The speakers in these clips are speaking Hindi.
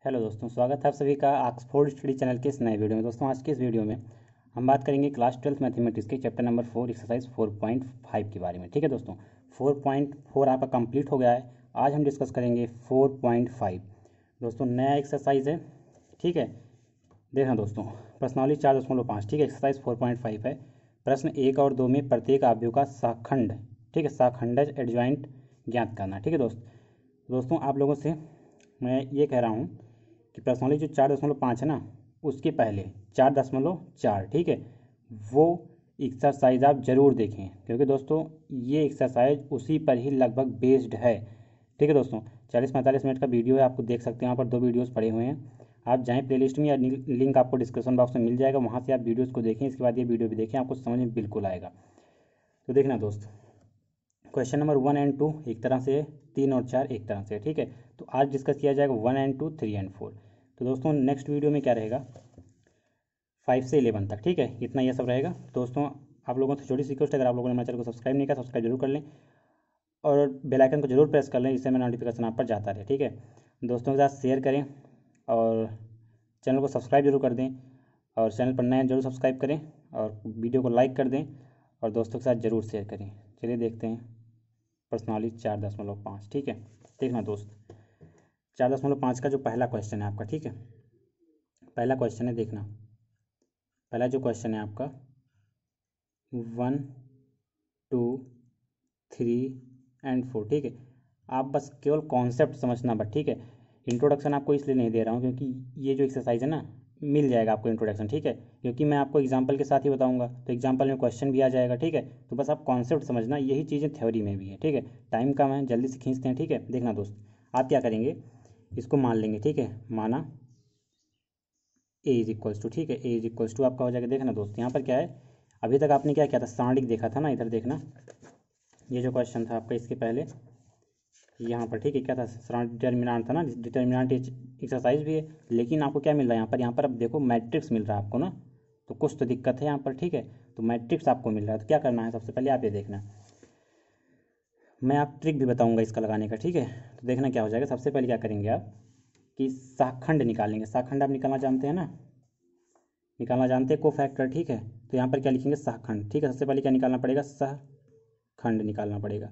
हेलो दोस्तों, स्वागत है आप सभी का ऑक्सफोर्ड स्टडी चैनल के इस नए वीडियो में। दोस्तों, आज के इस वीडियो में हम बात करेंगे क्लास 12th मैथमेटिक्स के चैप्टर नंबर 4 एक्सरसाइज 4.5 के बारे में। ठीक है दोस्तों, 4.4 आपका कंप्लीट हो गया है। आज हम डिस्कस करेंगे 4.5। दोस्तों, नया एक्सरसाइज है। ठीक है, देखना दोस्तों, प्रश्नावली 4.5। ठीक है, एक्सरसाइज 4.5 है। प्रश्न 1 और 2 में प्रत्येक अवयव का शाखंड, ठीक है, शाखंडज एडजॉइंट ज्ञात करना। ठीक है दोस्तों, आप लोगों से मैं ये कह रहा हूँ कि प्रश्नावली जो 4.5 है ना, उसके पहले 4.4, ठीक है, वो एक्सरसाइज आप ज़रूर देखें, क्योंकि दोस्तों ये एक्सरसाइज उसी पर ही लगभग बेस्ड है। ठीक है दोस्तों, 40-45 मिनट का वीडियो है, आपको देख सकते हैं। यहाँ पर 2 वीडियोस पड़े हुए हैं, आप जाएँ प्लेलिस्ट में, या लिंक आपको डिस्क्रिप्शन बॉक्स में मिल जाएगा, वहाँ से आप वीडियोज़ को देखें। इसके बाद ये वीडियो भी देखें, आपको समझ में बिल्कुल आएगा। तो देखना दोस्त, क्वेश्चन नंबर 1 एंड 2 एक तरह से है, 3 और 4 एक तरह से है। ठीक है, तो आज डिस्कस किया जाएगा 1 एंड 2, 3 एंड 4। तो दोस्तों नेक्स्ट वीडियो में क्या रहेगा, 5 से 11 तक। ठीक है, इतना ये सब रहेगा। दोस्तों, आप लोगों से छोटी सी रिक्वेस्ट है, अगर आप लोगों ने हमारे चैनल को सब्सक्राइब नहीं किया, सब्सक्राइब जरूर कर लें और बेल आइकन को जरूर प्रेस कर लें, जिससे मेरा नोटिफिकेशन आप पर जाता रहे। ठीक है, दोस्तों के साथ शेयर करें और चैनल को सब्सक्राइब जरूर कर दें, और चैनल पर नए जरूर सब्सक्राइब करें और वीडियो को लाइक कर दें और दोस्तों के साथ ज़रूर शेयर करें। चलिए देखते हैं प्रश्नावली 4.5। ठीक है, देखना दोस्त, 4.5 का जो पहला क्वेश्चन है आपका, ठीक है, पहला क्वेश्चन है, देखना, पहला जो क्वेश्चन है आपका 1, 2, 3 एंड 4। ठीक है, आप बस केवल कॉन्सेप्ट समझना बट। ठीक है, इंट्रोडक्शन आपको इसलिए नहीं दे रहा हूँ क्योंकि ये जो एक्सरसाइज है ना, मिल जाएगा आपको इंट्रोडक्शन। ठीक है, क्योंकि मैं आपको एग्जांपल के साथ ही बताऊंगा, तो एग्जांपल में क्वेश्चन भी आ जाएगा। ठीक है, तो बस आप कॉन्सेप्ट समझना, यही चीज़ें थ्योरी में भी है। ठीक है, टाइम कम है, जल्दी से खींचते हैं। ठीक है, देखना दोस्त, आप क्या करेंगे, इसको मान लेंगे। ठीक है, माना ए इज इक्वल्स टू, ठीक है, ए इज इक्वल्स टू आपका हो जाएगा। देखना दोस्त, यहाँ पर क्या है, अभी तक आपने क्या किया था, सारणिक देखा था ना, इधर देखना, ये जो क्वेश्चन था आपका, इसके पहले यहाँ पर, ठीक है, क्या था, डिटर्मिनेंट था ना, डिटर्मिनेंट एक्सरसाइज भी है, लेकिन आपको क्या मिल रहा है यहाँ पर अब देखो मैट्रिक्स मिल रहा है आपको ना, तो कुछ तो दिक्कत है यहाँ पर। ठीक है, तो मैट्रिक्स आपको मिल रहा है, तो क्या करना है, सबसे पहले आप ये देखना, मैं आप ट्रिक भी बताऊंगा इसका लगाने का। ठीक है, तो देखना क्या हो जाएगा, सबसे पहले क्या करेंगे आप कि शाखंड निकालेंगे। शाखंड आप निकालना जानते हैं ना, निकालना जानते हैं, को फैक्टर। ठीक है, तो यहाँ पर क्या लिखेंगे, शाखंड। ठीक है, सबसे पहले क्या निकालना पड़ेगा, शाखंड निकालना पड़ेगा,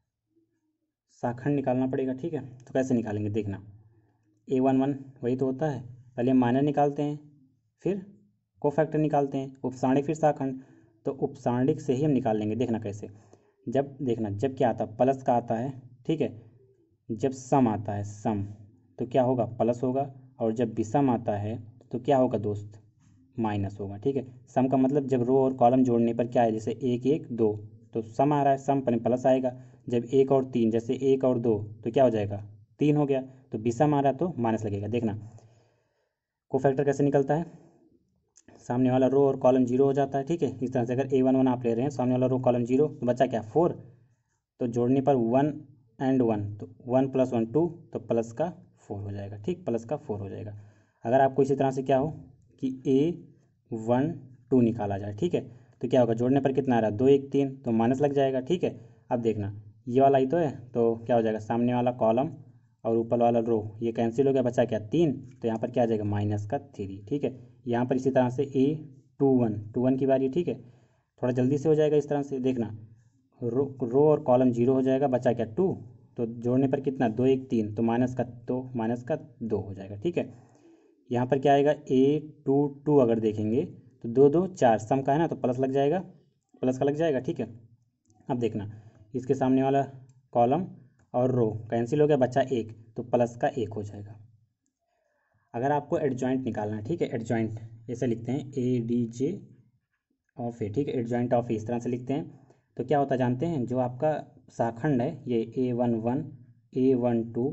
शाखंड निकालना पड़ेगा। ठीक है, तो कैसे निकालेंगे, देखना, A11 वही तो होता है, पहले माइनर निकालते हैं, फिर को फैक्टर निकालते हैं, उपसारणिक फिर शाखंड, तो उपसारणिक से ही हम निकाल लेंगे। देखना कैसे, जब देखना, जब क्या आता है, प्लस का आता है। ठीक है, जब सम आता है, सम, तो क्या होगा, प्लस होगा, और जब विषम आता है तो क्या होगा दोस्त, माइनस होगा। ठीक है, सम का मतलब जब रो और कॉलम जोड़ने पर क्या है, जैसे 1 1 2, तो सम आ रहा है, सम पर प्लस आएगा। जब 1 और 3, जैसे 1 और 2, तो क्या हो जाएगा, 3 हो गया, तो विषम आ रहा है तो माइनस लगेगा। देखना को फैक्टर कैसे निकलता है, सामने वाला रो और कॉलम जीरो हो जाता है। ठीक है, इस तरह से अगर A11 आप ले रहे हैं, सामने वाला रो कॉलम जीरो, तो बचा क्या, 4, तो जोड़ने पर 1 एंड 1, तो 1 + 1 2, तो प्लस का 4 हो जाएगा। ठीक, प्लस का 4 हो जाएगा। अगर आपको इसी तरह से क्या हो कि A12 निकाला जाए, ठीक है, तो क्या होगा, जोड़ने पर कितना आ रहा है, 2 1 3, तो माइनस लग जाएगा। ठीक है, अब देखना, ये वाला ही तो है, तो क्या हो जाएगा, सामने वाला कॉलम और ऊपर वाला रो ये कैंसिल हो गया, बचा क्या, 3, तो यहाँ पर क्या आ जाएगा, -3। ठीक है, यहाँ पर इसी तरह से A21 की बारी। ठीक है, थोड़ा जल्दी से हो जाएगा इस तरह से, देखना, रो और कॉलम जीरो हो जाएगा, बचा क्या, 2, तो जोड़ने पर कितना, 2 1 3, तो माइनस का 2 हो जाएगा। ठीक है, यहाँ पर क्या आएगा, A22 अगर देखेंगे तो 2 2 4, सम का है ना, तो प्लस लग जाएगा, प्लस का लग जाएगा। ठीक है, अब देखना, इसके सामने वाला कॉलम और रो कैंसिल हो गया, बचा 1, तो प्लस का 1 हो जाएगा। अगर आपको एडजॉइंट निकालना है, ठीक है, एडजॉइंट ऐसे लिखते हैं, ADJ ऑफ ए। ठीक है, एडजॉइंट ऑफ ए इस तरह से लिखते हैं, तो क्या होता है जानते हैं, जो आपका शाखंड है, ये A11 A12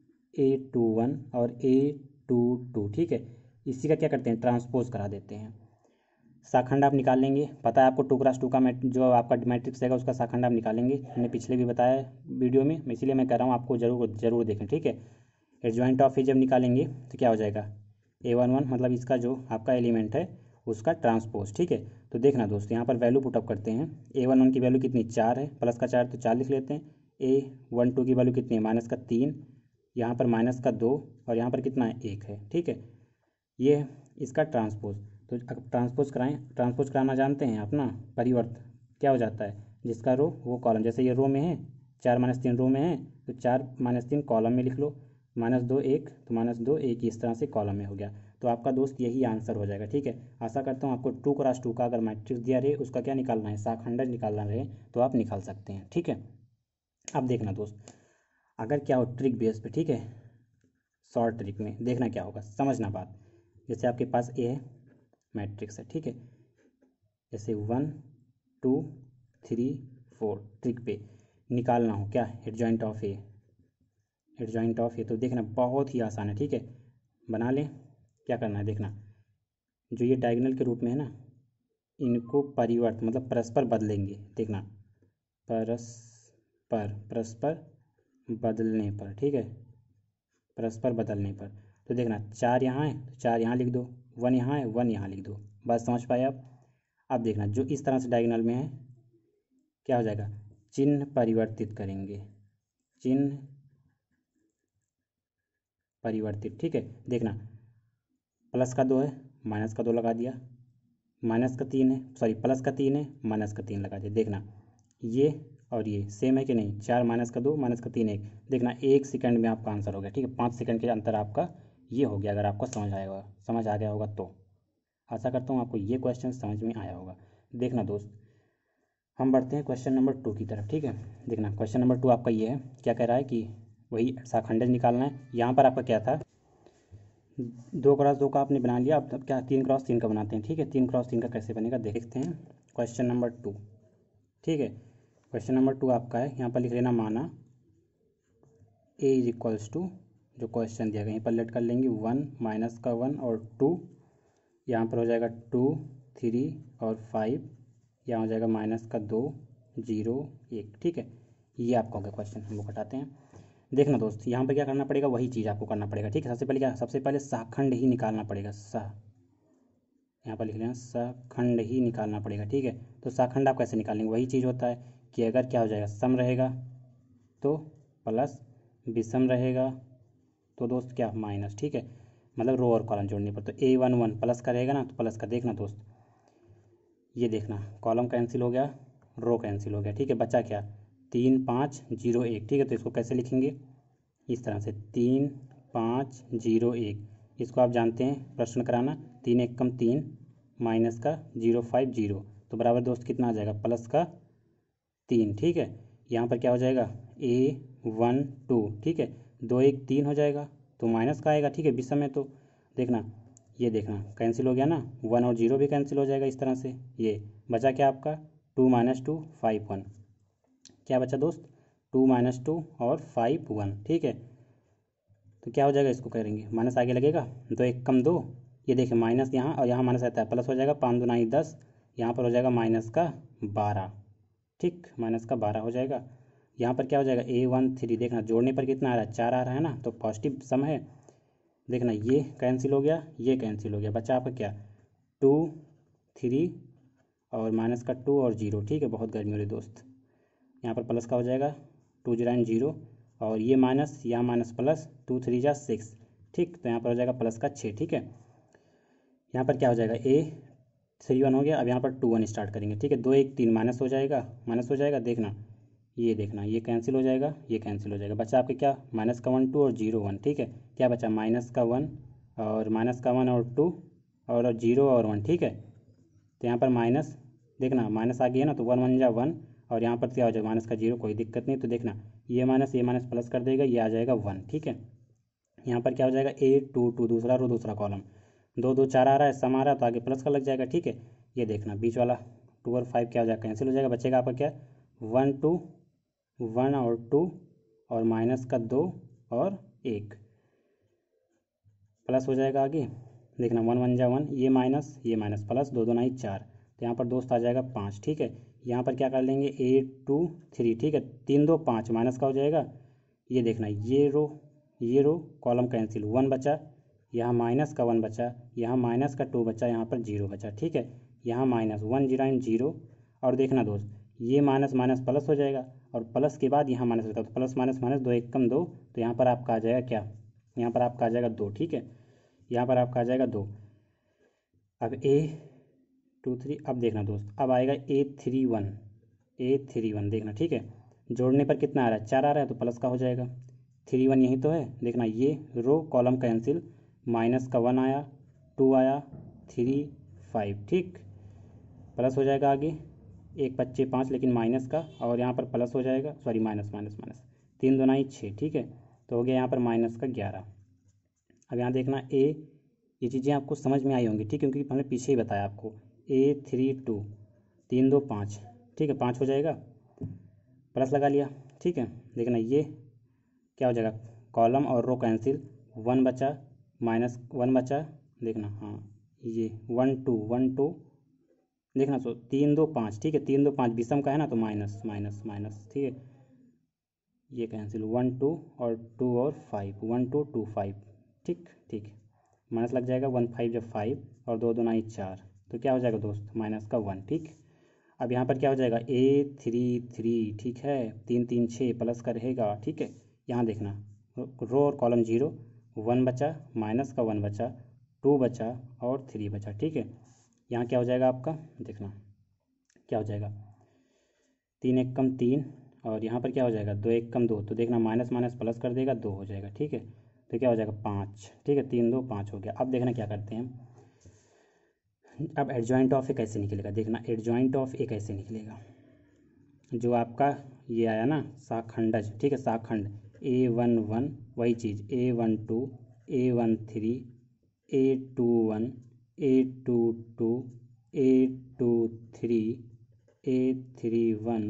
A21 और A22, ठीक है, इसी का क्या करते हैं, ट्रांसपोज करा देते हैं। शाखंड आप निकाल लेंगे, पता है आपको 2x2 का जो आपका मैट्रिक्स रहेगा, उसका शाखंड आप निकालेंगे, मैंने पिछले भी बताया वीडियो में, इसीलिए मैं कह रहा हूँ आपको जरूर देखें। ठीक है, एडजॉइंट ऑफ ए जब निकालेंगे तो क्या हो जाएगा, A11 मतलब इसका जो आपका एलिमेंट है उसका ट्रांसपोज। ठीक है, तो देखना दोस्त, यहाँ पर वैल्यू पुटअप करते हैं, A11 की वैल्यू कितनी, 4 है, प्लस का 4, तो 4 लिख लेते हैं। A12 की वैल्यू कितनी है, -3, यहाँ पर माइनस का 2 और यहाँ पर कितना है 1 है, ठीक है। ये है इसका ट्रांसपोज। तो अब ट्रांसपोज कराएं, ट्रांसपोज कराना जानते हैं आप ना, परिवर्त क्या हो जाता है, जिसका रो वो कॉलम। जैसे ये रो में है, 4-3 रो में है, तो 4-3 कॉलम में लिख लो, -2 1, तो -2 1 इस तरह से कॉलम में हो गया। तो आपका दोस्त यही आंसर हो जाएगा, ठीक है। आशा करता हूँ आपको 2x2 का अगर मैट्रिक्स दिया रहे, उसका क्या निकालना है, शाखंडज निकालना रहे, तो आप निकाल सकते हैं, ठीक है। अब देखना दोस्त, अगर क्या हो ट्रिक बेस पे, ठीक है, शॉर्ट ट्रिक में देखना क्या होगा, समझना बात। जैसे आपके पास ए है, मैट्रिक्स है, ठीक है, जैसे 1 2 3 4, ट्रिक पे निकालना हो क्या, adjoint of A, adjoint of A. तो देखना बहुत ही आसान है, ठीक है, बना लें। क्या करना है देखना, जो ये डायगोनल के रूप में है ना, इनको परिवर्त मतलब परस्पर बदलेंगे। देखना परस्पर बदलने पर, ठीक है, परस्पर बदलने पर। तो देखना 4 यहाँ है तो 4 यहाँ लिख दो, 1 यहाँ है 1 यहाँ लिख दो, बस समझ पाए आप। अब देखना जो इस तरह से डायगोनल में है क्या हो जाएगा, चिन्ह परिवर्तित करेंगे, चिन्ह परिवर्तित, ठीक है। देखना प्लस का 2 है, माइनस का 2 लगा दिया, माइनस का 3 है, सॉरी प्लस का 3 है, माइनस का 3 लगा दिया। देखना ये और ये सेम है कि नहीं, 4 -2 -3 1। देखना 1 सेकंड में आपका आंसर हो गया, ठीक है। 5 सेकंड के अंतर आपका ये हो गया, अगर आपको समझ आ गया होगा तो। आशा करता हूँ आपको ये क्वेश्चन समझ में आया होगा। देखना दोस्त, हम बढ़ते हैं क्वेश्चन नंबर 2 की तरफ, ठीक है। देखना क्वेश्चन नंबर 2 आपका ये है, क्या कह रहा है कि वही शाखंडज निकालना है। यहाँ पर आपका क्या था, 2x2 का आपने बना लिया, अब क्या 3x3 का बनाते हैं, ठीक है। 3x3 का कैसे बनेगा देखते हैं। क्वेश्चन नंबर 2, ठीक है, क्वेश्चन नंबर 2 आपका है, यहाँ पर लिख लेना माना a = जो क्वेश्चन दिया गया यहीं पर लेट कर लेंगे 1 -1 और 2, यहाँ पर हो जाएगा 2 3 और 5, यहाँ हो जाएगा -2 0 1, ठीक है। ये आपका हो गया क्वेश्चन, हम लोग हटाते हैं। देखना दोस्त, यहाँ पर क्या करना पड़ेगा, वही चीज़ आपको करना पड़ेगा, ठीक है। सबसे पहले क्या, सबसे पहले शाखंड ही निकालना पड़ेगा, यहाँ पर लिख लेना शाखंड ही निकालना पड़ेगा, ठीक है। तो शाखंड आप कैसे निकालेंगे, वही चीज़ होता है कि अगर क्या हो जाएगा, सम रहेगा तो प्लस, विषम रहेगा तो दोस्त क्या माइनस, ठीक है। मतलब रो और कॉलम जोड़ने पर, तो A11 प्लस का रहेगा ना, तो प्लस का। देखना दोस्त, ये देखना कॉलम कैंसिल हो गया, रो कैंसिल हो गया, ठीक है। बचा क्या, 3 5 0 1, ठीक है। तो इसको कैसे लिखेंगे, इस तरह से 3 5 0 1, इसको आप जानते हैं प्रश्न कराना, 3 1 3 माइनस का 0 5 0, तो बराबर दोस्त कितना आ जाएगा, प्लस का 3, ठीक है। यहाँ पर क्या हो जाएगा A1 2, ठीक है, 2 1 3 हो जाएगा, तो माइनस का आएगा, ठीक है, विषम है तो। देखना ये देखना कैंसिल हो गया ना, 1 और 0 भी कैंसिल हो जाएगा इस तरह से। ये बचा क्या आपका 2 - 2 5 1, क्या बचा दोस्त 2 - 2 और 5 1, ठीक है। तो क्या हो जाएगा, इसको करेंगे माइनस आगे लगेगा, 2 1 2, ये देखिए माइनस यहाँ और यहाँ माइनस रहता है, प्लस हो जाएगा 5 2 9 10, यहाँ पर हो जाएगा -12, ठीक, -12 हो जाएगा। यहाँ पर क्या हो जाएगा A13, देखना जोड़ने पर कितना आ रहा है, 4 आ रहा है ना, तो पॉजिटिव सम है। देखना ये कैंसिल हो गया, ये कैंसिल हो गया, बचा आपका क्या 2 3 और -2 और 0, ठीक है। बहुत गर्मी हो रही दोस्त, यहाँ पर प्लस का हो जाएगा 2 0 0 और ये माइनस, यहाँ माइनस प्लस 2 3 6, ठीक। तो यहाँ पर हो जाएगा प्लस का 6, ठीक है। यहाँ पर क्या हो जाएगा A31 हो गया, अब यहाँ पर 2 1 स्टार्ट करेंगे, ठीक है। 2 1 3 माइनस हो जाएगा, देखना ये कैंसिल हो जाएगा, ये कैंसिल हो जाएगा, बचा आपके क्या -1 2 और 0 1, ठीक है। क्या बचा -1 और -1 और 2 और 0 और 1, ठीक है। तो यहाँ पर माइनस, देखना माइनस आ गया ना, तो 1 1 जा 1 और यहाँ पर क्या हो जाएगा माइनस का 0, कोई दिक्कत नहीं। तो देखना ये माइनस प्लस कर देगा, ये आ जाएगा 1, ठीक है। यहाँ पर क्या हो जाएगा A2 2, दूसरा रो दूसरा कॉलम, 2 2 4 आ रहा है, सम आ रहा है, तो आगे प्लस का लग जाएगा, ठीक है। ये देखना बीच वाला 2 और 5 क्या हो जाएगा, कैंसिल हो जाएगा, बचेगा आपका क्या 1 2 1 और 2 और -2 और 1, प्लस हो जाएगा आगे। देखना 1 1 जा 1, ये माइनस प्लस 2 2 9 4, तो यहाँ पर दोस्त आ जाएगा 5, ठीक है। यहाँ पर क्या कर लेंगे A2 3, ठीक है, 3 2 5 माइनस का हो जाएगा। ये देखना ये रो कॉलम कैंसिल, 1 बचा, यहाँ माइनस का 1 बचा, यहाँ माइनस का 2 बचा, यहाँ पर 0 बचा, ठीक है। यहाँ -1 0 0, और देखना दोस्त ये माइनस प्लस हो जाएगा, और प्लस के बाद यहाँ माइनस रहता है, तो प्लस माइनस माइनस, 2 एक कम 2, तो यहाँ पर आपका आ जाएगा क्या, यहाँ पर आपका आ जाएगा 2, ठीक है, यहाँ पर आपका आ जाएगा 2। अब A23, अब देखना दोस्त, अब आएगा A31 देखना, ठीक है, जोड़ने पर कितना आ रहा है, 4 आ रहा है, तो प्लस का हो जाएगा, 31 यही तो है, देखना ये रो कॉलम कैंसिल, माइनस का 1 आया, 2 आया, 3 5, ठीक, प्लस हो जाएगा आगे, 1 बच्चे 5 लेकिन माइनस का, और यहाँ पर प्लस हो जाएगा, सॉरी माइनस माइनस माइनस, 3 दूना 6, ठीक है, तो हो गया यहाँ पर माइनस का 11। अब यहाँ देखना ये चीज़ें आपको समझ में आई होंगी, ठीक है, क्योंकि हमने पीछे ही बताया आपको, A32, 3 2 5, ठीक है, 5 हो जाएगा, प्लस लगा लिया, ठीक है, देखना ये क्या हो जाएगा, कॉलम और रो कैंसिल, 1 बचा, माइनस 1 बचा, देखना हाँ ये 1 2 1 2, देखना, सो 3 2 5, ठीक है, 3 2 5 विषम का है ना, तो माइनस माइनस माइनस, ठीक है, ये कैंसिल, 1 2 और 2 और 5, 1 2 2 5, ठीक ठीक, माइनस लग जाएगा, 1 5 जब 5 और 2 दूना 4, तो क्या हो जाएगा दोस्त, माइनस का 1, ठीक। अब यहाँ पर क्या हो जाएगा, A33, ठीक है, 3 3 6 प्लस का रहेगा, ठीक है, यहाँ देखना रो और कॉलम 0, 1 बचा, माइनस का 1 बचा, 2 बचा और 3 बचा, ठीक है, यहाँ क्या हो जाएगा आपका, देखना क्या हो जाएगा, 3 एक कम 3, और यहाँ पर क्या हो जाएगा, 2 एक कम 2, तो देखना माइनस माइनस प्लस कर देगा, 2 हो जाएगा, ठीक है, तो क्या हो जाएगा 5, ठीक है, 3 2 5 हो गया। अब देखना क्या करते हैं, अब एडजॉइंट ऑफ ए कैसे निकलेगा, देखना एडजॉइंट ऑफ ए कैसे निकलेगा, जो आपका ये आया ना शाखंडज, ठीक है, शाखंड A11 वही चीज़, A12 A13 A21 A22 A23 A31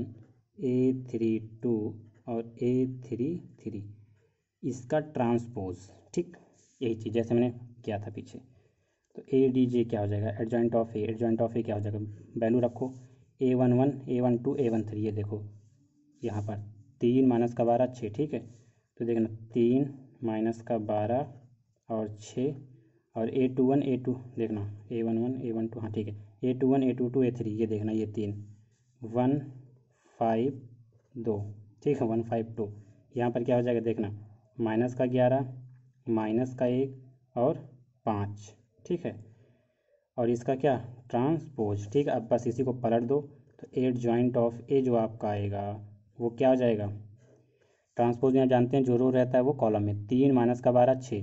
A32 और A33, इसका ट्रांसपोज, ठीक, यही चीज़ जैसे मैंने किया था पीछे, तो ADJ क्या हो जाएगा, एडजॉइंट ऑफ ए क्या हो जाएगा, वैल्यू रखो, A11 A12 A13, ये देखो यहाँ पर 3 माइनस का 12 6, ठीक है, तो देखना 3 माइनस का 12 और 6, और A21 A2 देखना A11 A12, हाँ ठीक है, A21 A22 A3, ये देखना ये 3 1 5 2, ठीक है, 1 5 2, यहाँ पर क्या हो जाएगा, देखना माइनस का 11 माइनस का 1 और 5, ठीक है, और इसका क्या ट्रांसपोज, ठीक है, अब बस इसी को पलट दो, तो एडजॉइंट ऑफ ए जो आपका आएगा वो क्या हो जाएगा, ट्रांसपोज में आप जानते हैं जो रो रहता है वो कॉलम में, 3 माइनस का 12 6,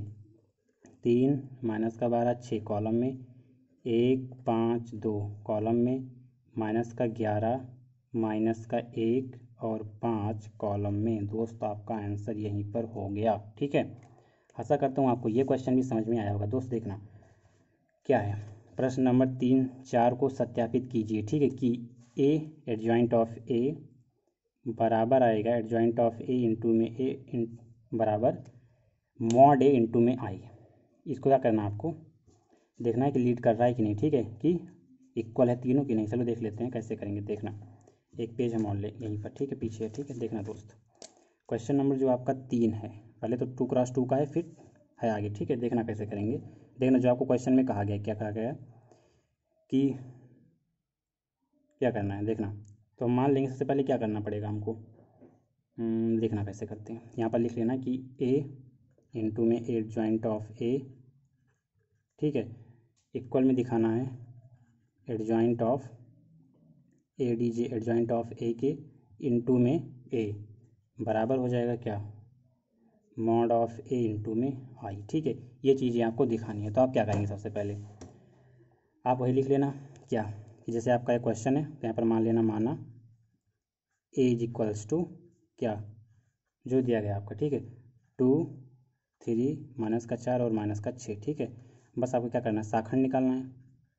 3 माइनस का 12 6 कॉलम में, 1 5 2 कॉलम में, माइनस का 11 माइनस का 1 और 5 कॉलम में, दोस्त आपका आंसर यहीं पर हो गया, ठीक है। आशा करता हूँ आपको ये क्वेश्चन भी समझ में आया होगा। दोस्त देखना क्या है, प्रश्न नंबर 3 4 को सत्यापित कीजिए, ठीक है, कि ए एडजॉइंट ऑफ ए बराबर आएगा, एडजॉइंट ऑफ ए इंटू में ए बराबर मॉड ए इंटू में आई। इसको क्या करना है आपको देखना है कि लीड कर रहा है कि नहीं, ठीक है, कि इक्वल है तीनों कि नहीं। चलो देख लेते हैं कैसे करेंगे, देखना एक पेज हम और ले यहीं पर, ठीक है, पीछे है, ठीक है, देखना दोस्त क्वेश्चन नंबर जो आपका 3 है, पहले तो 2x2 का है, फिर है आगे, ठीक है, देखना कैसे करेंगे। देखना जो आपको क्वेश्चन में कहा गया, क्या कहा गया कि क्या करना है, देखना तो हम मान लेंगे सबसे पहले क्या करना पड़ेगा हमको, देखना कैसे करते हैं, यहाँ पर लिख लेना कि ए इंटू में एडजॉइंट ऑफ ए, ठीक है, इक्वल में दिखाना है adjoint of ADJ, adjoint of A के इंटू में ए बराबर हो जाएगा क्या, मॉड ऑफ ए इंटू में आई, ठीक है, ये चीज़ें आपको दिखानी है। तो आप क्या करेंगे, सबसे पहले आप वही लिख लेना क्या, कि जैसे आपका एक क्वेश्चन है तो यहाँ पर मान लेना, माना ए इज इक्वल्स टू क्या जो दिया गया आपका, ठीक है, 2 3 माइनस का 4 और माइनस का 6, ठीक है, बस आपको क्या करना है, शाखंड निकालना है,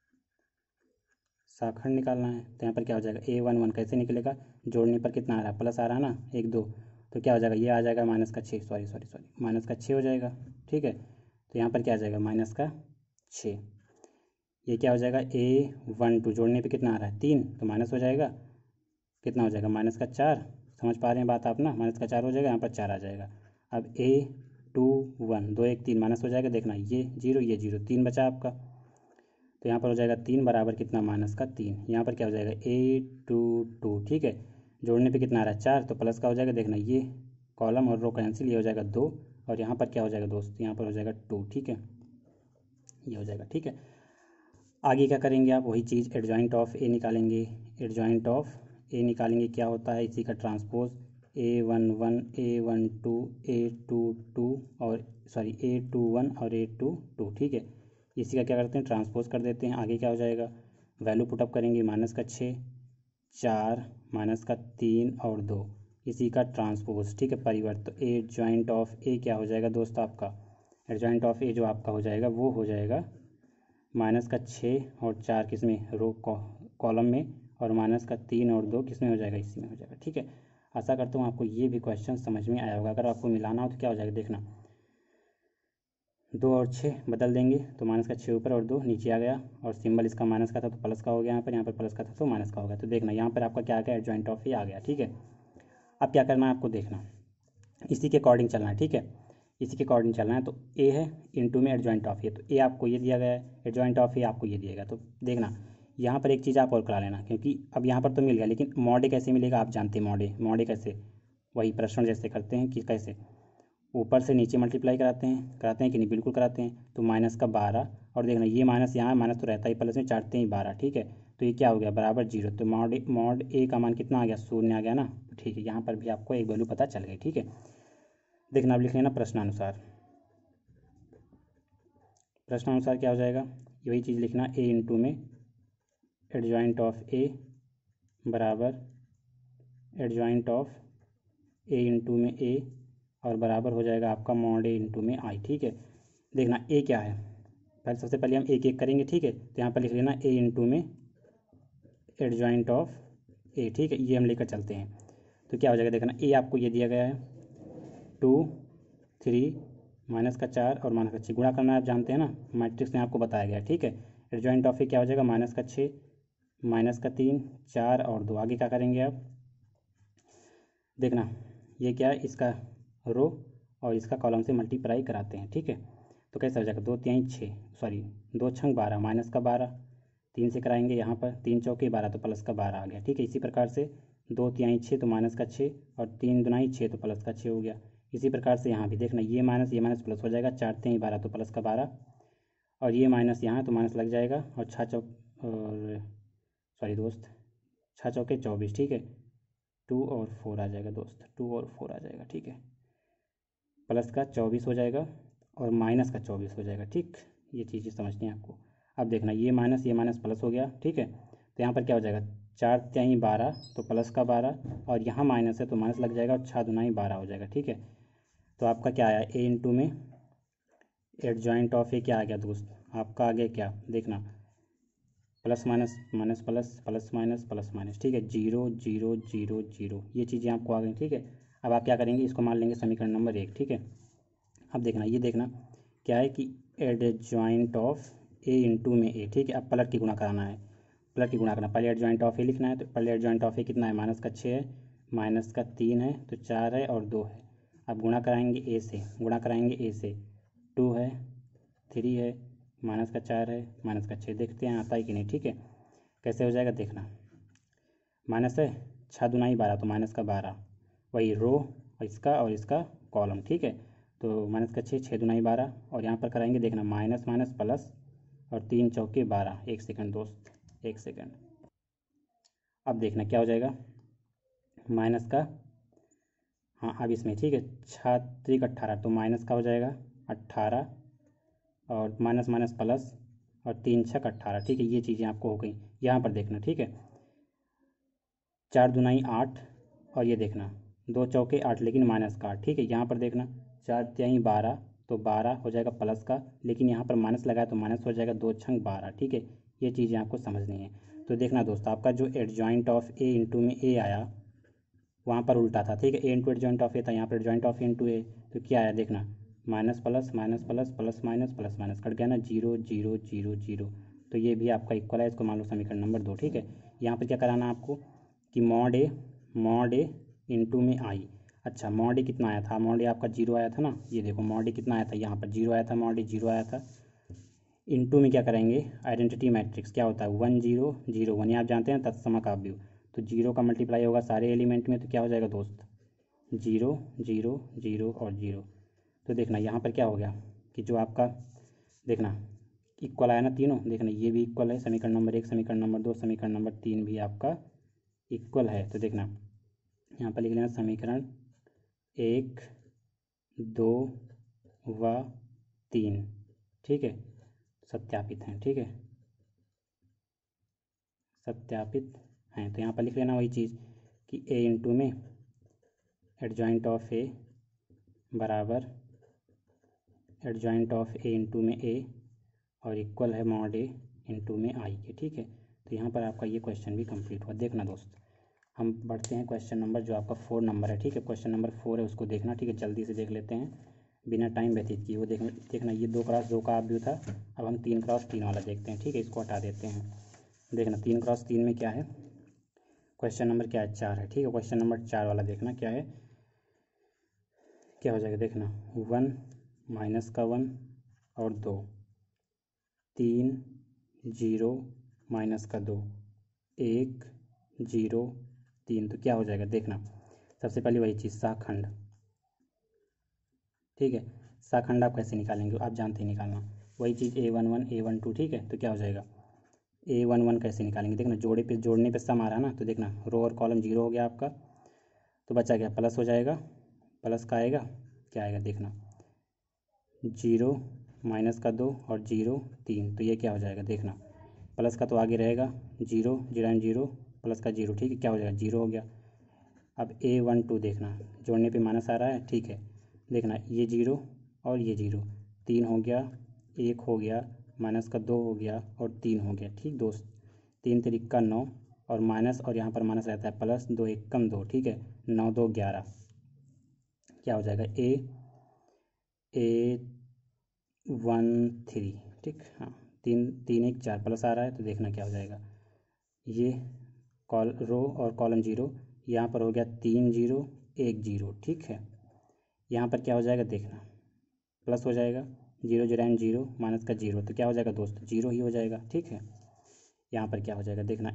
शाखंड निकालना है। तो यहाँ पर क्या हो जाएगा, A11 कैसे निकलेगा, जोड़ने पर कितना आ रहा है, प्लस आ रहा है ना 1 2, तो क्या हो जाएगा, ये आ जाएगा माइनस का 6, सॉरी माइनस का 6 हो जाएगा, ठीक है, तो यहाँ पर क्या आ जाएगा माइनस का 6, ये क्या हो जाएगा A12 जोड़ने पे कितना आ रहा है 3, तो माइनस हो जाएगा, कितना हो जाएगा माइनस का 4, समझ पा रहे हैं बात आप ना, माइनस का 4 हो जाएगा, यहाँ पर 4 आ जाएगा। अब A21 2 1 3 माइनस हो जाएगा, देखना ये 0 3 बचा आपका, तो यहाँ पर हो जाएगा 3 बराबर कितना माइनस का 3, यहाँ पर क्या हो जाएगा A22, ठीक है, जोड़ने पे कितना आ रहा है 4, तो प्लस का हो जाएगा। देखना ये कॉलम और रो कैंसिल, ये हो जाएगा 2 और यहाँ पर क्या हो जाएगा दोस्त, यहाँ पर हो जाएगा 2, ठीक है, ये हो जाएगा, ठीक है। आगे क्या करेंगे आप, वही चीज़ एडजॉइंट ऑफ ए निकालेंगे। एडजॉइंट ऑफ ए निकालेंगे, क्या होता है इसी का ट्रांसपोज A11 A12 A22 और सॉरी A21 और A22, ठीक है। इसी का क्या करते हैं ट्रांसपोज कर देते हैं। आगे क्या हो जाएगा, वैल्यू पुटअप करेंगे, -6 4 -3 और 2, इसी का ट्रांसपोज, ठीक है, परिवर्त। तो एडजॉइंट ऑफ ए क्या हो जाएगा दोस्त आपका, एडजॉइंट ऑफ ए जो आपका हो जाएगा वो हो जाएगा -6 और 4 किस में, रो कॉलम में, और -3 और 2 किस में हो जाएगा, इसी में हो जाएगा, ठीक है। आशा करता हूँ आपको ये भी क्वेश्चन समझ में आया होगा। अगर आपको मिलाना हो तो क्या हो जाएगा, देखना 2 और 6 बदल देंगे तो -6 ऊपर और 2 नीचे आ गया, और सिंबल इसका माइनस का था तो प्लस का हो गया, यहाँ पर प्लस का था तो माइनस का हो गया। तो देखना यहाँ पर आपका क्या आ गया, एडजॉइंट ऑफ ए आ गया, ठीक है। अब क्या करना है आपको, देखना इसी के अकॉर्डिंग चलना है, ठीक है, इसी के अकॉर्डिंग चलना है। तो ए है इनटू में एडजॉइंट ऑफ ए, तो ए आपको ये दिया गया है, एडजॉइंट ऑफ ए आपको ये दिएगा। तो देखना यहाँ पर एक चीज़ आप और करा लेना, क्योंकि अब यहाँ पर तो मिल गया, लेकिन मॉडे कैसे मिलेगा आप जानते हैं, मॉडे कैसे, वही प्रश्न जैसे करते हैं कि कैसे ऊपर से नीचे मल्टीप्लाई कराते हैं कि नहीं, बिल्कुल कराते हैं। तो -12 और देखना ये माइनस, यहाँ माइनस तो रहता ही, प्लस में 4 × 12, ठीक है। तो ये क्या हो गया, बराबर 0। तो मॉड ए का मान कितना आ गया, 0 आ गया ना, ठीक है। यहाँ पर भी आपको एक वैल्यू पता चल गई, ठीक है। देखना अब लिख लेना प्रश्नानुसार, प्रश्नानुसार क्या हो जाएगा, यही चीज़ लिखना, ए इंटू में एडजॉइंट ऑफ ए बराबर एडजॉइंट ऑफ ए इंटू में ए और बराबर हो जाएगा आपका मॉड ए इंटू में आई, ठीक है। देखना ए क्या है, पहले सबसे पहले हम एक एक करेंगे, ठीक है। तो यहाँ पर लिख लेना ए इंटू में एडजॉइंट ऑफ ए, ठीक है, ये हम लेकर चलते हैं। तो क्या हो जाएगा, देखना ए आपको ये दिया गया है 2 3 -4 और -6 गुणा करना आप जानते हैं ना, मैट्रिक्स में आपको बताया गया, ठीक है। एडजॉइंट ऑफ ए क्या हो जाएगा, -6 -3 4 और 2, आगे क्या करेंगे आप, देखना ये क्या है, इसका रो और इसका कॉलम से मल्टीप्लाई कराते हैं, ठीक है। तो कैसे हो जाएगा, 2 3 6 सॉरी 2 6 12 -12, 3 से कराएंगे यहाँ पर, 3 चौके 12 तो प्लस का 12 आ गया, ठीक है। इसी प्रकार से 2 3 6 तो -6 और 3 दूनी 6 तो प्लस का 6 हो गया। इसी प्रकार से यहाँ भी देखना ये माइनस प्लस हो जाएगा, 4 3 12 तो प्लस का 12, और ये माइनस यहाँ तो माइनस लग जाएगा, और 6 और सॉरी दोस्त 6 चौके 24, ठीक है। 2 और 4 आ जाएगा दोस्त, 2 और 4 आ जाएगा, ठीक है। प्लस का 24 हो जाएगा और माइनस का 24 हो जाएगा, ठीक। ये चीज़ें समझनी है आपको। अब देखना ये माइनस प्लस हो गया, ठीक है। तो यहाँ पर क्या हो जाएगा, 4 3 12 तो प्लस का 12, और यहाँ माइनस है तो माइनस लग जाएगा, और 6 दूनी 12 हो जाएगा, ठीक है। तो आपका क्या आया, ए इंटू में एडजॉइंट ऑफ ए क्या आ गया दोस्त, आपका आ गया क्या, देखना plus minus minus plus minus, ठीक है, 0 0 0 0, ये चीज़ें आपको आ गई, ठीक है। अब आप क्या करेंगे, इसको मान लेंगे समीकरण नंबर 1, ठीक है। अब देखना ये देखना क्या है कि एडजॉइंट ऑफ ए इंटू में ए, ठीक है। अब पलट की गुणा कराना है, पलट की गुणा करना, पहले एडजॉइंट ऑफ ए लिखना है। तो पहले एडजॉइंट ऑफ ए कितना है, -6 है, -3 है, तो 4 है और 2 है। अब गुणा कराएंगे ए से, गुणा कराएंगे ए से, 2 है 3 है, -4 है, -6, देखते हैं आता है कि नहीं, ठीक है। कैसे हो जाएगा, देखना माइनस है, 6 दूनी 12 तो -12, वही रो इसका और इसका कॉलम, ठीक है। तो -6 6 दूनी 12, और यहाँ पर कराएंगे, देखना माइनस माइनस प्लस, और 3 चौके 12, 1 सेकंड दोस्त 1 सेकंड। अब देखना क्या हो जाएगा, माइनस का, हाँ अब इसमें, ठीक है, 6 3 18 तो माइनस का हो जाएगा 18, और माइनस माइनस प्लस, और 3 6 18, ठीक है। ये चीज़ें आपको हो गई, यहाँ पर देखना, ठीक है। 4 दूनी 8, और ये देखना 2 चौके 8, लेकिन माइनस का 8, ठीक है। यहाँ पर देखना 4 3 12 तो 12 हो जाएगा प्लस का, लेकिन यहाँ पर माइनस लगाया तो माइनस हो जाएगा, 2 6 12, ठीक है। ये चीज़ें आपको समझनी है। तो देखना दोस्त, आपका जो एडजॉइंट ऑफ ए इंटू में ए आया वहाँ पर उल्टा था, ठीक है। A into adjoint of A था, यहाँ पर adjoint of A into A, तो क्या आया, देखना minus plus plus minus cut गया ना, 0 0 0 0, तो ये भी आपका इक्वल है, इसको मान लो समीकरण नंबर 2, ठीक है। यहाँ पर क्या कराना आपको कि मॉड ए इंटू में आई, अच्छा मॉड ए कितना आया था, मॉड ए आपका 0 आया था ना, ये देखो मॉड ए कितना आया था, यहाँ पर 0 आया था, मॉड ए 0 आया था। इंटू में क्या करेंगे, आइडेंटिटी मैट्रिक्स क्या होता है, 1 0 0 1, ये आप जानते हैं तत्सम काव्य, तो 0 का मल्टीप्लाई होगा सारे एलिमेंट में, तो क्या हो जाएगा दोस्त 0 0 0 और 0। तो देखना यहाँ पर क्या हो गया कि जो आपका देखना इक्वल आया ना तीनों, देखना ये भी इक्वल है, समीकरण नंबर 1 समीकरण नंबर 2 समीकरण नंबर 3 भी आपका इक्वल है। तो देखना यहाँ पर लिख लेना समीकरण 1 2 व 3, ठीक है, सत्यापित हैं, ठीक है, सत्यापित हैं। तो यहाँ पर लिख लेना वही चीज़ कि a इंटू में एडजॉइंट ऑफ a बराबर एडजॉइंट ऑफ a इंटू में a और इक्वल है मॉड a इंटू में i के, ठीक है। तो यहाँ पर आपका ये क्वेश्चन भी कंप्लीट हुआ। देखना दोस्त हम बढ़ते हैं क्वेश्चन नंबर जो आपका 4 नंबर है, ठीक है, क्वेश्चन नंबर 4 है, उसको देखना, ठीक है, जल्दी से देख लेते हैं बिना टाइम व्यतीत किए। वो देखना ये 2x2 का आप व्यू था, अब हम 3x3 वाला देखते हैं, ठीक है, इसको हटा देते हैं। देखना 3x3 में क्या है, क्वेश्चन नंबर क्या है 4 है, ठीक है, क्वेश्चन नंबर 4 वाला देखना क्या है, क्या हो जाएगा देखना 1 माइनस का 1 और 2 3 0 माइनस का 2 1 0 3। तो क्या हो जाएगा देखना सबसे पहले वही चीज़ शाखंड, ठीक है, शाखंड आप कैसे निकालेंगे आप जानते हैं निकालना, वही चीज़ a11 a12, ठीक है। तो क्या हो जाएगा a11 कैसे निकालेंगे, देखना जोड़ने पे सम आ रहा है ना, तो देखना रो और कॉलम 0 हो गया आपका, तो बचा गया प्लस हो जाएगा, प्लस का आएगा क्या आएगा देखना 0 माइनस का 2 और 0 3। तो ये क्या हो जाएगा देखना प्लस का तो आगे रहेगा 0 0 एंड 0 प्लस का 0, ठीक है, क्या हो जाएगा 0 हो गया। अब a12 देखना जोड़ने पे माइनस आ रहा है, ठीक है, देखना ये 0 और ये 0 3 हो गया, 1 हो गया, माइनस का 2 हो गया और 3 हो गया, ठीक दोस्त, 3 3 9 और माइनस और यहाँ पर माइनस रहता है प्लस 2 1 कम 2, ठीक है, 9 2 11। क्या हो जाएगा a13, ठीक, हाँ 3 3 1 4 प्लस आ रहा है, तो देखना क्या हो जाएगा ये रो और कॉलम 0 यहाँ पर हो गया 3 0 1 0, ठीक है, यहाँ पर क्या हो जाएगा देखना प्लस हो जाएगा 0 0 एंड 0 माइनस का 0, तो क्या हो जाएगा दोस्त 0 ही हो जाएगा, ठीक है। यहाँ पर क्या हो जाएगा देखना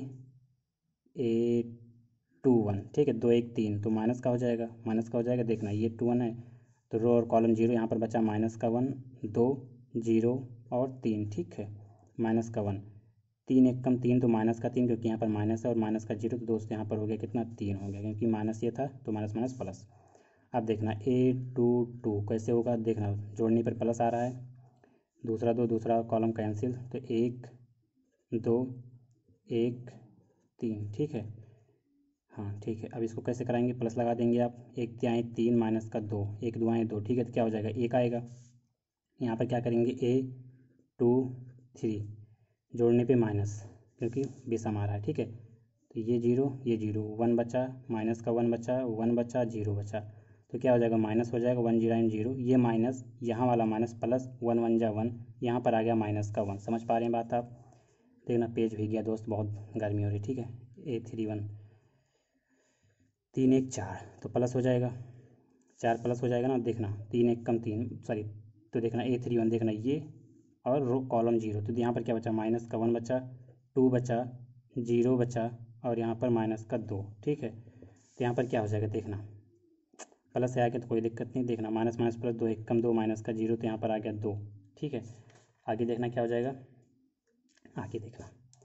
a21, ठीक है, 2 1 3 तो माइनस का हो जाएगा, माइनस का हो जाएगा, देखना ये 2 1 है तो रो और कॉलम 0 यहाँ पर बचा माइनस का 1 2 0 और 3, ठीक है, माइनस का 1 3 1 कम 3 तो माइनस का 3, क्योंकि यहाँ पर माइनस है और माइनस का 0, तो दोस्त यहाँ पर हो गया कितना 3 हो गया, क्योंकि माइनस ये था तो माइनस माइनस प्लस। अब देखना a22 कैसे होगा देखना जोड़ने पर प्लस आ रहा है, दूसरा कॉलम कैंसिल, तो 1 2 1 3, ठीक है, हाँ ठीक है। अब इसको कैसे कराएंगे प्लस लगा देंगे आप, 1 तिहाई 3 माइनस का 2 1 दुआएँ 2, ठीक है, तो क्या हो जाएगा 1 आएगा। यहाँ पर क्या करेंगे a23 जोड़ने पे माइनस क्योंकि बेसम आ रहा है, ठीक है, तो ये 0 1 बचा, माइनस का 1 बचा 1 बचा 0 बचा, तो क्या हो जाएगा माइनस हो जाएगा 1 0 एंड 0, ये माइनस यहाँ वाला माइनस प्लस 1 1 जा 1, यहाँ पर आ गया माइनस का 1। समझ पा रहे हैं बात आप, देखना पेज भीग गया दोस्त, बहुत गर्मी हो रही, ठीक है। a31 3 1 4 तो प्लस हो जाएगा, 4 प्लस हो जाएगा ना, देखना 3 1 कम 3 सॉरी, तो देखना a31 देखना ये और रो कॉलम 0, तो यहाँ पर क्या बचा माइनस का 1 बचा 2 बचा 0 बचा और यहाँ पर माइनस का 2, ठीक है, तो यहाँ पर क्या हो जाएगा देखना प्लस से आ गया तो कोई दिक्कत नहीं, देखना माइनस माइनस प्लस 2 1 कम 2 माइनस का 0, तो यहाँ पर आ गया 2, ठीक है। आगे देखना क्या हो जाएगा, आगे देखना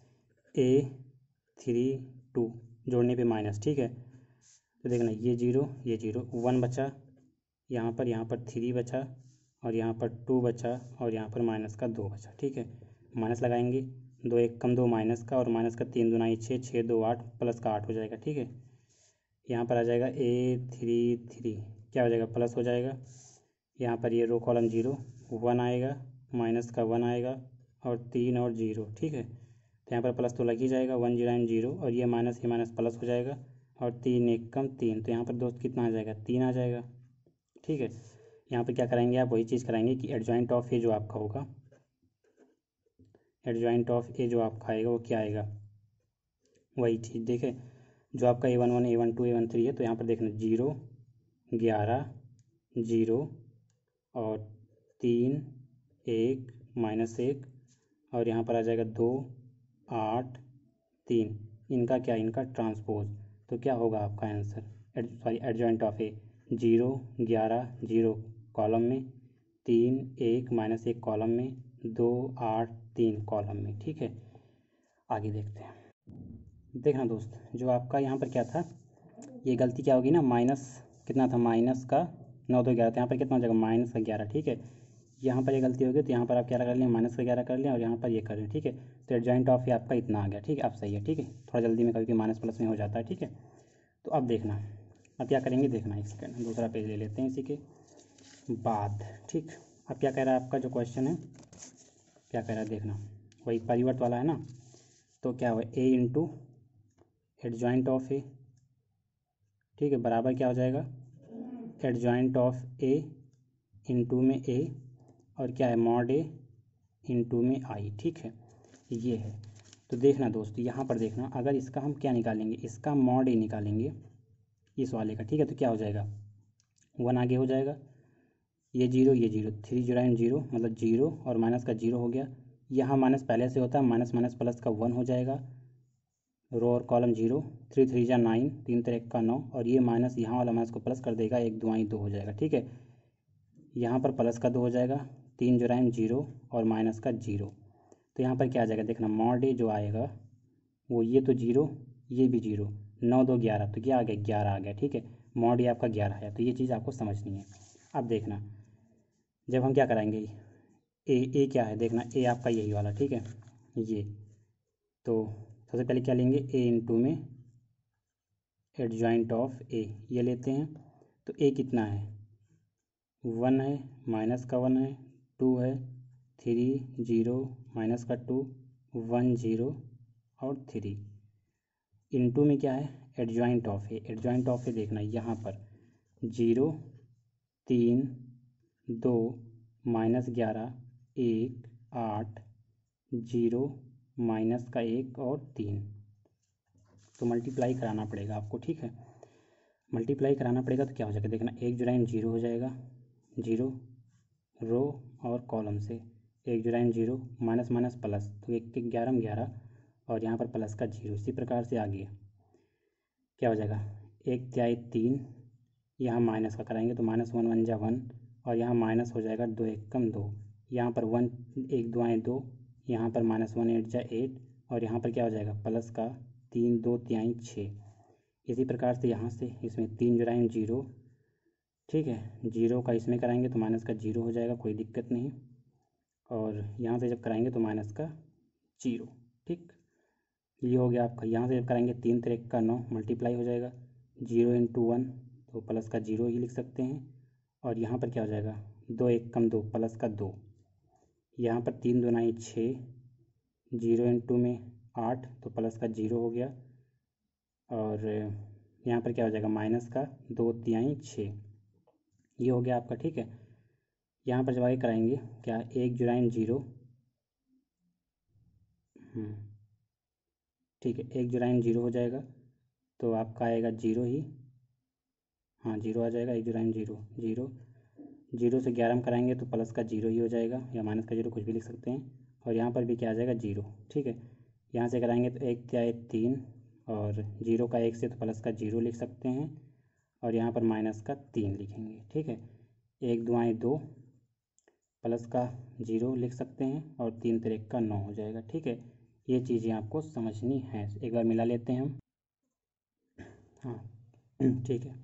a32 जोड़ने पे माइनस, ठीक है, तो देखना ये 0 1 बचा, यहाँ पर 3 बचा और यहाँ पर 2 बचा और यहाँ पर माइनस का 2 बचा, ठीक है, माइनस लगाएंगे 2 1 कम 2 माइनस का और माइनस का 3 दूनाई 6 6 2 8 प्लस का 8 हो जाएगा, ठीक है। यहाँ पर आ जाएगा a33 क्या हो जाएगा प्लस हो जाएगा, यहाँ पर ये रो कॉलम 0 1 आएगा माइनस का 1 आएगा और 3 और 0, ठीक है, तो यहाँ पर प्लस तो लग ही जाएगा 1 0 एंड 0 और ये माइनस प्लस हो जाएगा और 3 1 कम 3, तो यहाँ पर दोस्त कितना आ जाएगा 3 आ जाएगा, ठीक है। यहाँ पर क्या कराएंगे आप वही चीज़ कराएंगे कि एडजॉइंट ऑफ ए जो आपका होगा, एडजॉइंट ऑफ ए जो आपका आएगा वो क्या आएगा, वही चीज़ देखे जो आपका a11 a12 a13 है, तो यहाँ पर देखना 0 11 0 और 3 1 -1 और यहाँ पर आ जाएगा 2 8 3, इनका क्या, इनका ट्रांसपोज। तो क्या होगा आपका answer, adjoint of A 0 11 0 column में, 3 1 -1 कॉलम में, 2 8 3 कॉलम में। ठीक है, आगे देखते हैं। देखना दोस्त, जो आपका यहाँ पर क्या था, ये गलती क्या होगी ना, माइनस कितना था, माइनस का 9 2 11, तो यहाँ पर कितना हो जाएगा, माइनस का 11। ठीक है, यहाँ पर ये गलती होगी तो यहाँ पर आप क्या कर लें, माइनस का 11 कर लें और यहाँ पर ये कर लें। ठीक है, तो एडजॉइंट ऑफ ये आपका इतना आ गया। ठीक है, अब सही है। ठीक है, थोड़ा जल्दी में कभी माइनस प्लस में हो जाता है। ठीक है, तो अब देखना, अब क्या करेंगे, देखना एक सेकंड, दूसरा पेज ले लेते हैं इसी के बाद। ठीक, अब क्या कह रहा है आपका जो क्वेश्चन है, क्या कह रहा है देखना, वही परिवर्त वाला है ना। तो क्या हुआ, A into adjoint of A. ठीक है, बराबर क्या हो जाएगा, एडजॉइंट ऑफ ए इंटू में ए, और क्या है, मॉड ए इंटू में आई। ठीक है, ये है। तो देखना दोस्त, यहाँ पर देखना, अगर इसका हम क्या निकालेंगे, इसका मॉड ए निकालेंगे इस वाले का। ठीक है, तो क्या हो जाएगा, 1 आगे हो जाएगा, ये 0 ये 0, 3 0 0 मतलब 0 और माइनस का 0 हो गया। यहाँ माइनस पहले से होता है, माइनस माइनस प्लस का 1 हो जाएगा, रो और कॉलम 0, 3 3 जा 9, 3 3 का 9, और ये माइनस यहाँ वाला माइनस को प्लस कर देगा, 1 2 2 हो जाएगा। ठीक है, यहाँ पर प्लस का 2 हो जाएगा, 3 0 और माइनस का 0। तो यहाँ पर क्या आ जाएगा, देखना मॉड ए जो आएगा वो ये तो 0, ये भी 0, 9 2 11, तो क्या आ गया, 11 आ गया। ठीक है, मॉड ए आपका 11 है, तो ये चीज़ आपको समझनी है। अब देखना, जब हम क्या कराएंगे, ए क्या है, देखना ए आपका यही वाला। ठीक है, ये तो सबसे पहले क्या लेंगे, ए इंटू में एडजॉइंट ऑफ ए, ये लेते हैं। तो ए कितना है, 1 है, माइनस का 1 है, 2 है, 3 0 माइनस का 2 1 0 और 3, इंटू में क्या है, adjoint of A. Adjoint of A देखना, यहाँ पर 0 3 2 -11 1 8 0 माइनस का 1 और 3, तो मल्टीप्लाई कराना पड़ेगा आपको। ठीक है, मल्टीप्लाई कराना पड़ेगा तो क्या हो जाएगा, देखना 1 0 हो जाएगा, 0 रो और कॉलम से, 1 0 माइनस माइनस प्लस, तो 1 के 11 11 और यहाँ पर प्लस का 0। इसी प्रकार से आगे क्या हो जाएगा, 1 तिहाई 3, यहाँ माइनस का कराएंगे तो -1 1 जा 1, और यहाँ माइनस हो जाएगा 2 1 कम 2, यहाँ पर 1 1 2 2, यहाँ पर -1 8 जा 8, और यहाँ पर क्या हो जाएगा, प्लस का 3 2 तिहाई 6। इसी प्रकार से यहाँ से इसमें 3 0। ठीक है, 0 का इसमें कराएंगे तो माइनस का 0 हो जाएगा, कोई दिक्कत नहीं, और यहाँ से जब कराएंगे तो माइनस का 0। ठीक, ये हो गया आपका। यहाँ से जब कराएंगे 3 3 का 9 मल्टीप्लाई हो जाएगा, 0 इंटू 1 तो प्लस का 0 ही लिख सकते हैं, और यहाँ पर क्या हो जाएगा, 2 1 कम 2 प्लस का 2, यहाँ पर 3 2 9 6, 0 इंटू में 8 तो प्लस का 0 हो गया, और यहाँ पर क्या हो जाएगा, माइनस का 2 तिहाई 6, ये हो गया आपका। ठीक है, यहाँ पर जब आगे कराएंगे क्या, 1 0 ठीक है, 1 0 हो जाएगा, तो आपका आएगा 0 ही, हाँ 0 आ जाएगा, 1 0 0 0 से 11 में कराएंगे तो प्लस का 0 ही हो जाएगा, या माइनस का 0 कुछ भी लिख सकते हैं, और यहाँ पर भी क्या आ जाएगा, 0। ठीक है, यहाँ से कराएंगे तो 1 तिहाई 3, और 0 का 1 से तो प्लस का 0 लिख सकते हैं, और यहाँ पर माइनस का 3 लिखेंगे। ठीक है, 1 2 2 प्लस का 0 लिख सकते हैं, और 3 3 का 9 हो जाएगा। ठीक है, ये चीज़ें आपको समझनी है, एक बार मिला लेते हैं हम। हाँ ठीक है,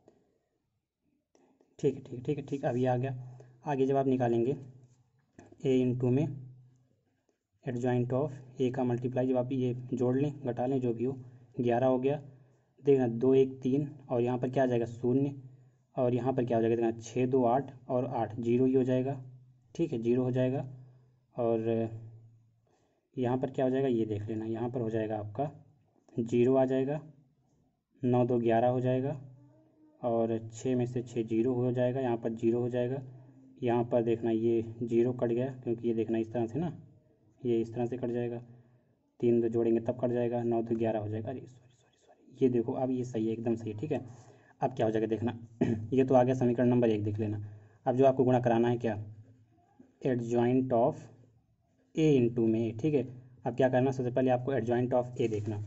ठीक है, ठीक है, ठीक है, ठीक, अभी आ गया। आगे जब आप निकालेंगे ए इंटू में एडजॉइंट ऑफ ए का मल्टीप्लाई, जब आप ये जोड़ लें घटा लें जो भी हो, 11 हो गया। देखना 2 1 3, और यहाँ पर क्या आ जाएगा, 0, और यहाँ पर क्या हो जाएगा, देखना 6 2 8 और 8 0 ही हो जाएगा। ठीक है, 0 हो जाएगा, और यहाँ पर क्या हो जाएगा, ये देख लेना, यहाँ पर हो जाएगा आपका 0 आ जाएगा, 9 2 11 हो जाएगा, और 6 में से 6 0 हो जाएगा, यहाँ पर 0 हो जाएगा। यहाँ पर देखना ये 0 कट गया, क्योंकि ये देखना इस तरह से ना, ये इस तरह से कट जाएगा, 3 2 जोड़ेंगे तब कट जाएगा, 9 2 11 हो जाएगा। अरे सॉरी, ये देखो अब ये सही है, एकदम सही है। ठीक है, अब क्या हो जाएगा देखना ये तो आ गया समीकरण नंबर 1, देख लेना। अब जो आपको गुणा कराना है क्या, एडजॉइंट ऑफ ए इंटू में ए। ठीक है, अब क्या करना, सबसे पहले आपको एडजॉइंट ऑफ ए देखना,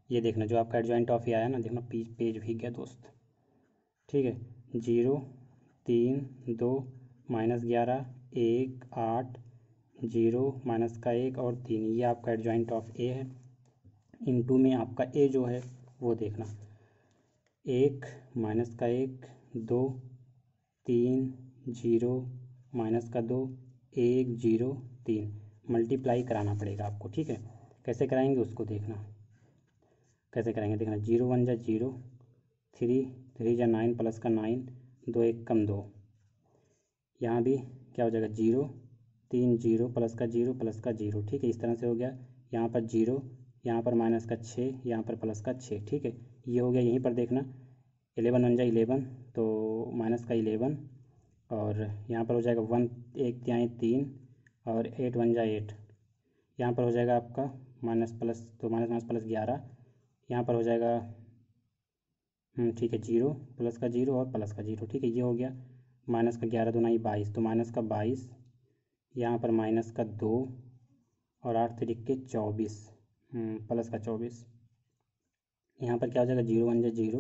ये देखना जो आपका एडजॉइंट ऑफ ए आया ना, देखना पेज भीग गया दोस्त, ठीक है। 0 3 2 -11 1 8 0 -1 और 3, ये आपका एडजॉइंट ऑफ ए है। इनटू में आपका ए जो है वो देखना 1 -1 2 3 0 -2 1 0 3, मल्टीप्लाई कराना पड़ेगा आपको, ठीक है। कैसे कराएंगे उसको देखना, कैसे कराएंगे देखना। 0 1 जा 0, 3 3 जा 9 प्लस का 9, 2 1 कम 2, यहाँ भी क्या हो जाएगा 0 3 0 प्लस का 0, ठीक है। इस तरह से हो गया, यहाँ पर 0, यहाँ पर माइनस का 6, यहाँ पर प्लस का 6, ठीक है। ये हो गया, यहीं पर देखना 11 1 जा 11, तो माइनस का 11, और यहाँ पर हो जाएगा 1 1 तिहाई 3, और 8 1 जा 8, यहाँ पर हो जाएगा आपका माइनस प्लस, तो माइनस प्लस 11, यहाँ पर हो जाएगा ठीक है 0 प्लस का 0 और प्लस का 0, ठीक है। ये हो गया माइनस का 11 दूना 22, तो माइनस का 22, यहाँ पर माइनस का 2, और 8 3 के 24, प्लस का 24, यहाँ पर क्या हो जाएगा 0 1 जा 0,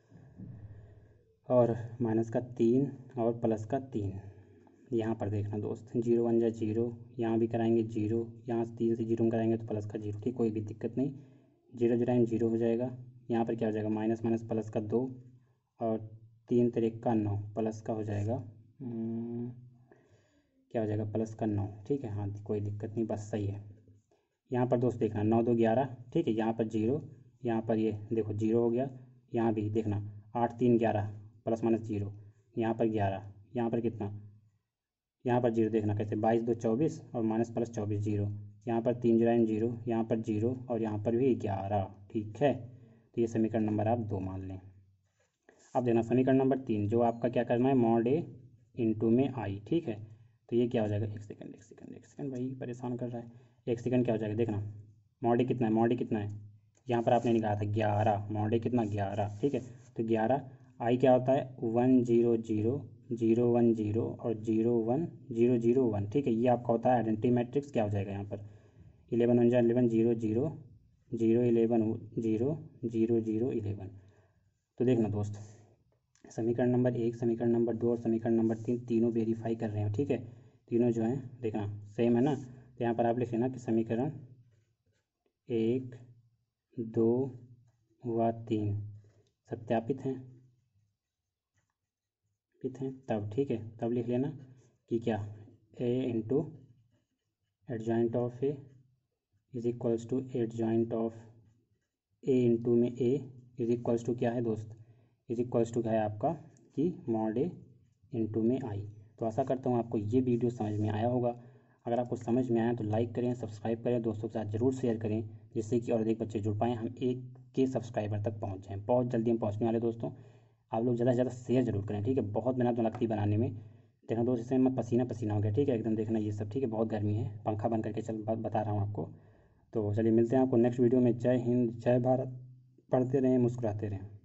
और माइनस का 3 और प्लस का 3, यहाँ पर देखना दोस्त 0 1 जा 0, यहाँ भी कराएंगे 0, यहाँ 3 से 0 में कराएंगे तो प्लस का 0, ठीक, कोई भी दिक्कत नहीं। 0 0 0 हो जाएगा, यहाँ पर क्या हो जाएगा माइनस प्लस का 2, और 3 3 का 9, प्लस का हो जाएगा क्या हो जाएगा प्लस का 9, ठीक है। हाँ कोई दिक्कत नहीं, बस सही है। यहाँ पर दोस्त देखना 9 2 11, ठीक है। यहाँ पर 0, यहाँ पर ये देखो 0 हो गया, यहाँ भी देखना 8 3 11 प्लस माइनस 0, यहाँ पर 11, यहाँ पर कितना, यहाँ पर 0 देखना कैसे 22 2 24, और माइनस प्लस 24 0, यहाँ पर 3 0 0, यहाँ पर 0, और यहाँ पर भी 11, ठीक है। तो ये समीकरण नंबर आप 2 मान लें। अब देखना समीकरण नंबर 3, जो आपका क्या करना है मॉड ए इंटू में आई, ठीक है। तो ये क्या हो जाएगा, एक सेकंड भाई परेशान कर रहा है, एक सेकंड, क्या हो जाएगा देखना मॉड ए कितना है, मॉड ए कितना है, यहाँ पर आपने निकाला था 11, मॉड ए कितना 11, ठीक है। तो 11, आई क्या होता है 1 0 0 0 1 0 और 0 1 0 0 1, ठीक है। ये आपका होता है आइडेंटिटी मैट्रिक्स, क्या हो जाएगा यहाँ पर 11 1 11 0 0 0 11 0 0 0 11। तो देखना दोस्त समीकरण नंबर 1, समीकरण नंबर 2 और समीकरण नंबर 3 तीनों वेरीफाई कर रहे हैं, ठीक है। तीनों जो हैं देखना सेम है ना, तो यहाँ पर आप लिख लेना कि समीकरण 1 2 व 3 सत्यापित हैं, तब ठीक है, तब लिख लेना कि क्या A into adjoint of A is equals to adjoint of A into में ए इज इक्वल्स टू क्या है दोस्त, इज इक्वल्स टू क्या है आपका कि मॉड ए इंटू में आई। तो आशा करता हूँ आपको ये वीडियो समझ में आया होगा। अगर आपको समझ में आया तो लाइक करें, सब्सक्राइब करें, दोस्तों के साथ ज़रूर शेयर करें, जिससे कि और अधिक बच्चे जुड़ पाएँ, हम 1 के सब्सक्राइबर तक पहुँच जाएँ। बहुत जल्दी हम पहुँचने वाले दोस्तों, आप लोग ज़्यादा से ज़्यादा शेयर जरूर करें, ठीक है। बहुत मेहनत लगती बनाने में, देखना दोस्त इसमें मैं पसीना हो गया, ठीक है एकदम, देखना ये सब, ठीक है। बहुत गर्मी है, पंखा बंद करके चल बता रहा हूँ आपको। तो चलिए मिलते हैं आपको नेक्स्ट वीडियो में। जय हिंद, जय भारत, पढ़ते रहें, मुस्कुराते रहें।